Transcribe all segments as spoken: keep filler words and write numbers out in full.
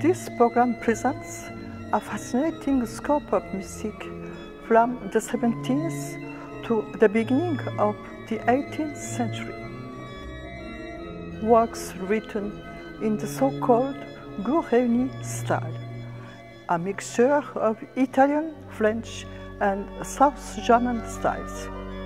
This program presents a fascinating scope of music from the seventeenth to the beginning of the eighteenth century. Works written in the so-called Goût Réuni style, a mixture of Italian, French, and South German styles.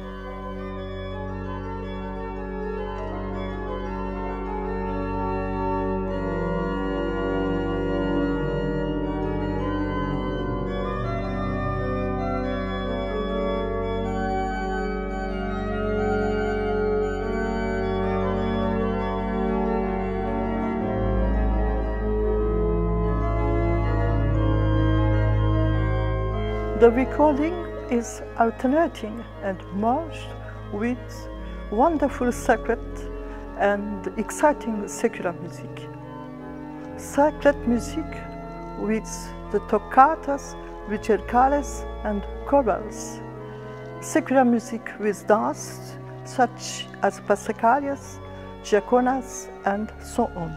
The recording is alternating and merged with wonderful sacred and exciting secular music. Sacred music with the toccatas, ricercares, and chorals. Secular music with dance, such as passacaglia, giaconas, and so on.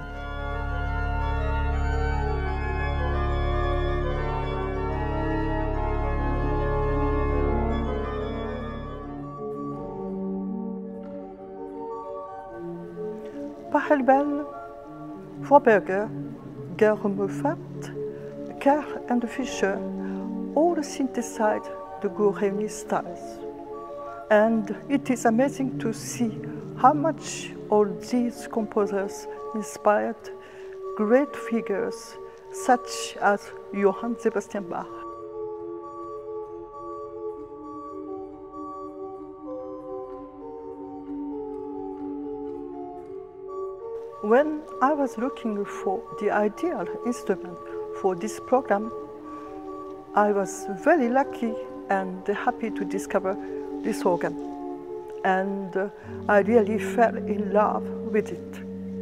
Pachelbel, Vorberger, Guerre-Muffat, Kerr and Fischer all synthesized the Goût Réuni styles. And it is amazing to see how much all these composers inspired great figures such as Johann Sebastian Bach. When I was looking for the ideal instrument for this program, I was very lucky and happy to discover this organ, and uh, I really fell in love with it.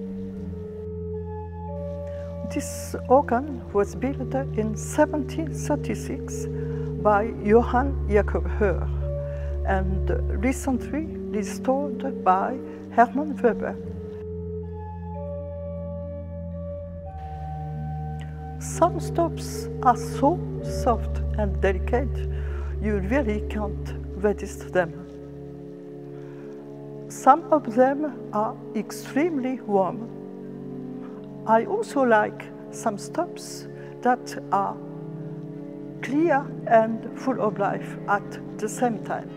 This organ was built in seventeen thirty-six by Johann Jakob Höhr and recently restored by Hermann Weber. Some stops are so soft and delicate, you really can't resist them. Some of them are extremely warm. I also like some stops that are clear and full of life at the same time.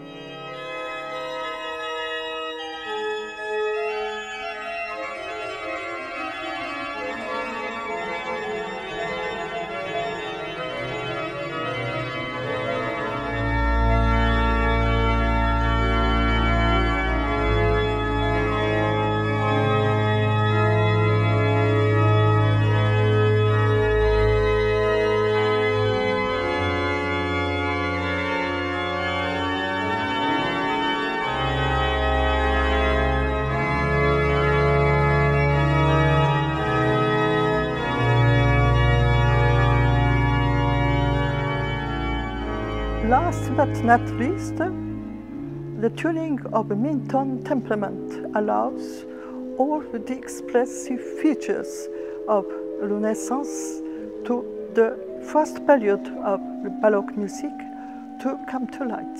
Last but not least, the tuning of a Minton temperament allows all the expressive features of Renaissance to the first period of the Baroque music to come to light.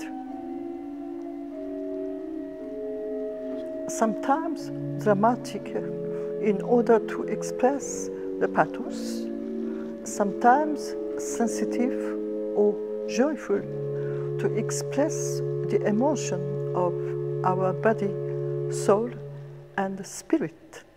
Sometimes dramatic in order to express the pathos, sometimes sensitive or joyful to express the emotion of our body, soul, and spirit.